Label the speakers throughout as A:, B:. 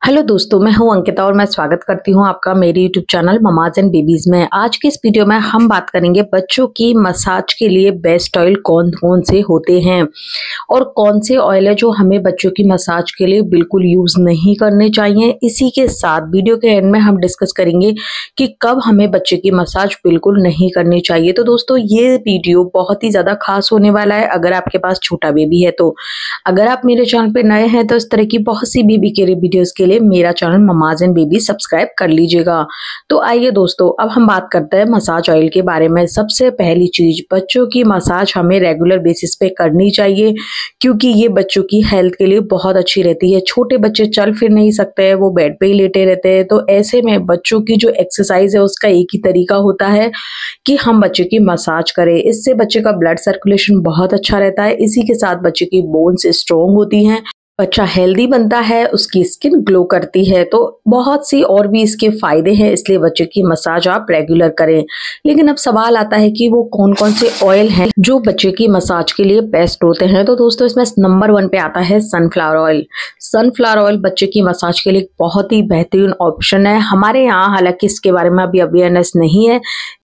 A: Hello दोस्तों, मैं हूं अंकिता और मैं स्वागत करती हूं आपका मेरे YouTube channel mamas and babies में। आज की इस वीडियो में हम बात करेंगे बच्चों की मसाज के लिए बेस्ट ऑयल कौन कौन से होते हैं और कौन से ऑयल है जो हमें बच्चों की मसाज के लिए बिल्कुल यूज नहीं करने चाहिए। इसी के साथ वीडियो के एंड में हम डिस्कस करेंगे कि कब हमें बच्चे की मसाज बिल्कुल नहीं करनी चाहिए। तो दोस्तों, ये वीडियो बहुत ही ज्यादा खास होने वाला है अगर आपके पास छोटा बेबी है तो। अगर आप मेरे चैनल पे नए हैं तो इस तरह की बहुत सी बेबी केयर वीडियोस के लिए मेरा channel mamas and baby subscribe कर लीजिएगा। तो आइए दोस्तों, अब हम बात करते हैं मसाज ऑयल के बारे में। सबसे पहली चीज, बच्चों की मसाज हमें रेगुलर बेसिस पे करनी चाहिए क्योंकि ये बच्चों की हेल्थ के लिए बहुत अच्छी रहती है। छोटे बच्चे चल फिर नहीं सकते हैं, वो बेड पे ही लेटे रहते हैं। तो ऐसे में बच्चों की जो एक्सरसाइज है उसका एक ही तरीका होता है कि हम बच्चे की मसाज करें। इससे बच्चे का ब्लड सर्कुलेशन बहुत अच्छा रहता है। इसी के साथ बच्चे की बोन्स स्ट्रॉन्ग होती हैं, बच्चा हेल्दी बनता है, उसकी स्किन ग्लो करती है। तो बहुत सी और भी इसके फायदे हैं, इसलिए बच्चे की मसाज आप रेगुलर करें। लेकिन अब सवाल आता है कि वो कौन कौन से ऑयल हैं जो बच्चे की मसाज के लिए बेस्ट होते हैं। तो दोस्तों, इसमें नंबर 1 पे आता है सनफ्लावर ऑयल। सनफ्लावर ऑयल बच्चे की मसाज के लिए बहुत ही बेहतरीन ऑप्शन है। हमारे यहाँ हालांकि इसके बारे में अभी अवेयरनेस नहीं है,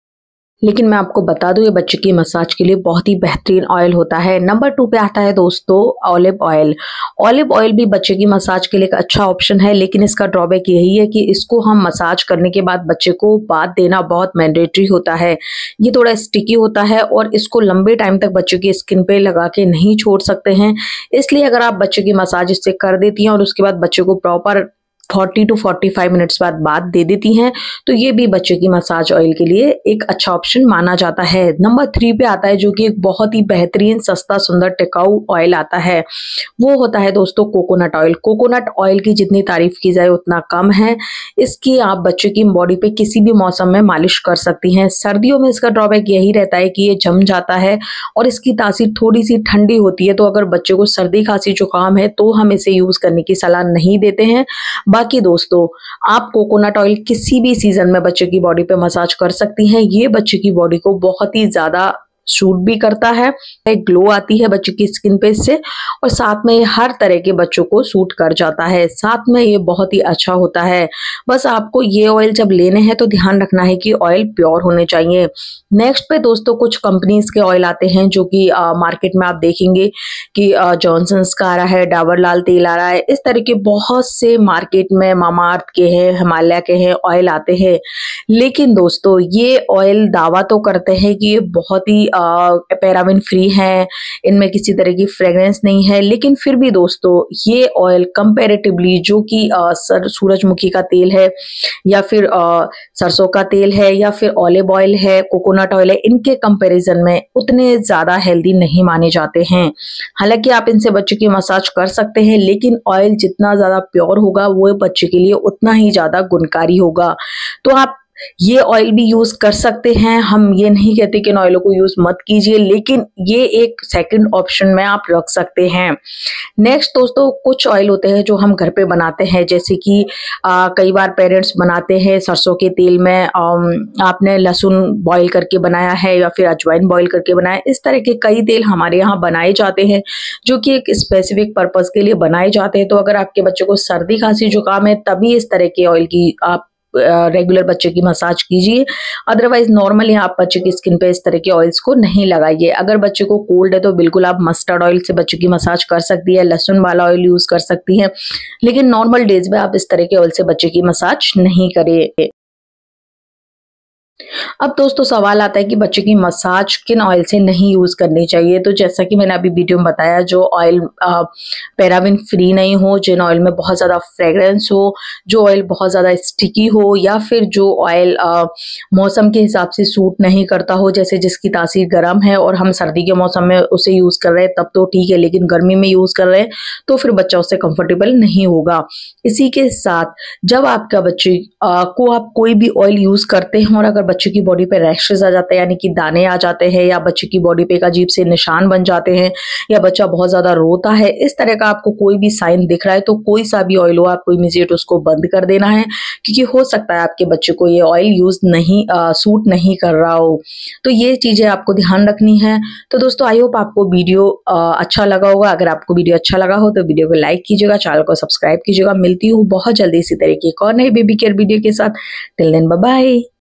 A: लेकिन मैं आपको बता दूं ये बच्चे की मसाज के लिए बहुत ही बेहतरीन ऑयल होता है। नंबर 2 पे आता है दोस्तों ऑलिव ऑयल। ऑलिव ऑयल भी बच्चे की मसाज के लिए एक अच्छा ऑप्शन है, लेकिन इसका ड्रॉबैक यही है कि इसको हम मसाज करने के बाद बच्चे को बाथ देना बहुत मैंडेटरी होता है। ये थोड़ा स्टिकी होता है और इसको लंबे टाइम तक बच्चे की स्किन पे लगा के नहीं छोड़ सकते हैं। इसलिए अगर आप बच्चे की मसाज इससे कर देती हैं और उसके बाद बच्चे को प्रॉपर 40 to 45 मिनट्स बाद बात दे देती हैं, तो ये भी बच्चे की मसाज ऑयल के लिए एक अच्छा ऑप्शन माना जाता है। नंबर 3 पे आता है जो कि एक बहुत ही बेहतरीन, सस्ता, सुंदर, टिकाऊ ऑयल आता है। वो होता है दोस्तों कोकोनट ऑयल। कोकोनट ऑयल की जितनी तारीफ की जाए उतना कम है। इसकी आप बच्चे की बॉडी पे किसी भी मौसम में मालिश कर सकती हैं। सर्दियों में इसका ड्रॉबैक यही रहता है कि ये जम जाता है और इसकी तासीर थोड़ी सी ठंडी होती है। तो अगर बच्चे को सर्दी, खांसी, जुकाम है तो हम इसे यूज करने की सलाह नहीं देते हैं। बाकी दोस्तों, आप कोकोनट ऑयल किसी भी सीजन में बच्चे की बॉडी पे मसाज कर सकती हैं। ये बच्चे की बॉडी को बहुत ही ज्यादा सूट भी करता है, एक ग्लो आती है बच्चे की स्किन पे इससे, और साथ में हर तरह के बच्चों को सूट कर जाता है। साथ में ये बहुत ही अच्छा होता है। बस आपको ये ऑयल जब लेने हैं तो ध्यान रखना है कि ऑयल प्योर होने चाहिए। नेक्स्ट पे दोस्तों कुछ कंपनीज के ऑयल आते हैं जो कि मार्केट में आप देखेंगे कि जॉनसन्स का आ रहा है, डाबर लाल तेल आ रहा है। इस तरह के बहुत से मार्केट में मामाअर्थ के हैं, हिमालय के हैं ऑयल आते हैं। लेकिन दोस्तों, ये ऑयल दावा तो करते हैं कि ये बहुत ही पैराबिन फ्री है, इनमें किसी तरह की फ्रेग्रेंस नहीं है, लेकिन फिर भी दोस्तों ये ऑयल कंपैरेटिवली जो कि सूरजमुखी का तेल है या फिर सरसों का तेल है या फिर ऑलिव ऑयल है, कोकोनट ऑयल है, इनके कंपैरिजन में उतने ज्यादा हेल्दी नहीं माने जाते हैं। हालांकि आप इनसे बच्चे की मसाज कर सकते हैं, लेकिन ऑयल जितना ज्यादा प्योर होगा वो बच्चे के लिए उतना ही ज्यादा गुणकारी होगा। तो आप ये ऑयल भी यूज कर सकते हैं। हम ये नहीं कहते कि इन ऑयलों को यूज मत कीजिए, लेकिन ये एक सेकंड ऑप्शन में आप रख सकते हैं। नेक्स्ट दोस्तों, कुछ ऑयल होते हैं जो हम घर पे बनाते हैं, जैसे कि कई बार पेरेंट्स बनाते हैं सरसों के तेल में आपने लहसुन बॉईल करके बनाया है या फिर अजवाइन बॉईल करके बनाया। इस तरह के कई तेल हमारे यहाँ बनाए जाते हैं जो कि एक स्पेसिफिक पर्पज के लिए बनाए जाते हैं। तो अगर आपके बच्चे को सर्दी, खांसी, जुकाम है तभी इस तरह के ऑयल की आप रेगुलर बच्चे की मसाज कीजिए। अदरवाइज नॉर्मली आप बच्चे की स्किन पे इस तरह के ऑयल्स को नहीं लगाइए। अगर बच्चे को कोल्ड है तो बिल्कुल आप मस्टर्ड ऑयल से बच्चे की मसाज कर सकती है, लहसुन वाला ऑयल यूज कर सकती है, लेकिन नॉर्मल डेज में आप इस तरह के ऑयल से बच्चे की मसाज नहीं करें। अब दोस्तों सवाल आता है कि बच्चे की मसाज किन ऑयल से नहीं यूज करनी चाहिए। तो जैसा कि मैंने अभी वीडियो में बताया, जो ऑयल पैराबिन फ्री नहीं हो, जिन ऑयल में बहुत ज्यादा फ्रेग्रेंस हो, जो ऑयल बहुत ज्यादा स्टिकी हो, या फिर जो ऑयल मौसम के हिसाब से सूट नहीं करता हो, जैसे जिसकी तासीर गर्म है और हम सर्दी के मौसम में उसे यूज कर रहे हैं तब तो ठीक है, लेकिन गर्मी में यूज कर रहे हैं तो फिर बच्चा उससे कंफर्टेबल नहीं होगा। इसी के साथ जब आपका बच्चे को आप कोई भी ऑयल यूज करते हैं और अगर बच्चे की बॉडी पे रैशेज आ जाते हैं यानी कि दाने आ जाते हैं, या बच्चे की बॉडी पे एक अजीब से निशान बन जाते हैं, या बच्चा बहुत ज्यादा रोता है, इस तरह का आपको कोई भी साइन दिख रहा है तो कोई सा भी ऑयल हो आपको इमीडिएट उसको बंद कर देना है, क्योंकि हो सकता है आपके बच्चे को ये ऑयल यूज नहीं सूट नहीं कर रहा हो। तो ये चीजें आपको ध्यान रखनी है। तो दोस्तों आई होप आपको वीडियो अच्छा लगा होगा। अगर आपको वीडियो अच्छा लगा हो तो वीडियो को लाइक कीजिएगा, चैनल को सब्सक्राइब कीजिएगा। मिलती हूँ बहुत जल्दी इसी तरह की एक और नई बेबी केयर वीडियो के साथ। Till then bye bye.